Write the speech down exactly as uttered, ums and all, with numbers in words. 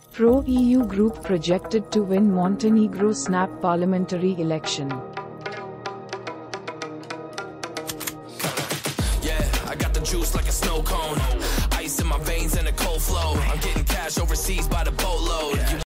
Pro-E U group projected to win Montenegro snap parliamentary election. Yeah, I got the juice like a snow cone. Ice in my veins and a cold flow. I'm getting cash overseas by the boatload.